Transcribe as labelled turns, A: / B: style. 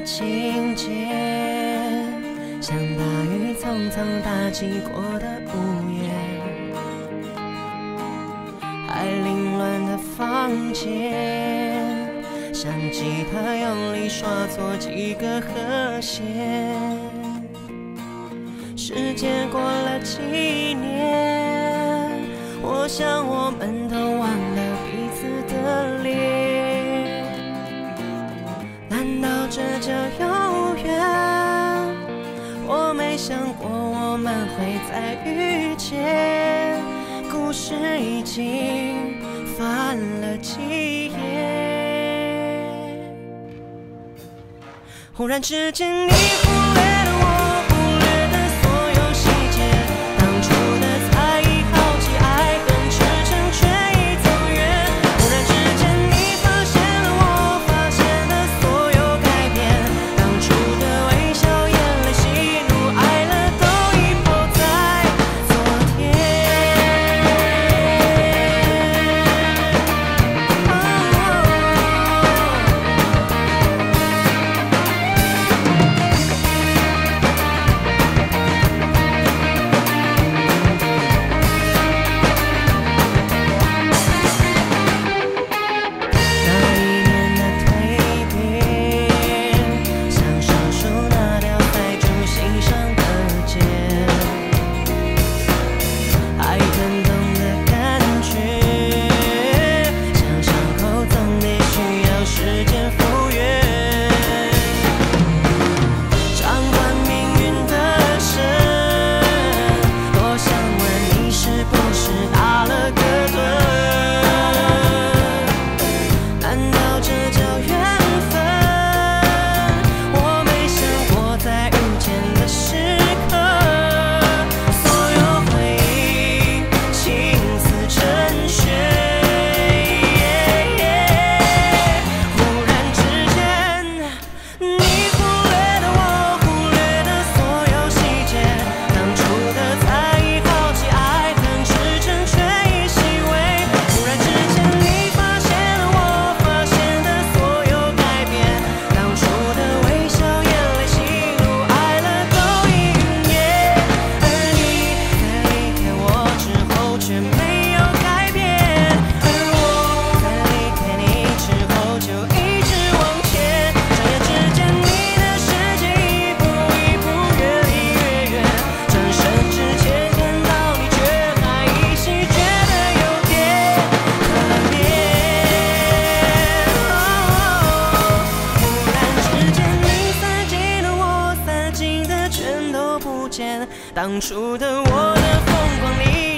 A: 情节，像大雨匆匆打击过的屋檐，还凌乱的房间，像吉他用力刷错几个和弦。时间过了几年，我想我们都忘了彼此的脸，难道这叫有缘？我没想过我们会再遇见，故事已经翻了几页，忽然之间你忽略了我，忽略的所有细节，当初的猜疑、好奇、爱恨、赤诚却已走远。忽然之间你发现了我，发现了所有改变，当初的微笑、眼泪、喜怒哀乐都已不在昨天。当初的我的疯狂里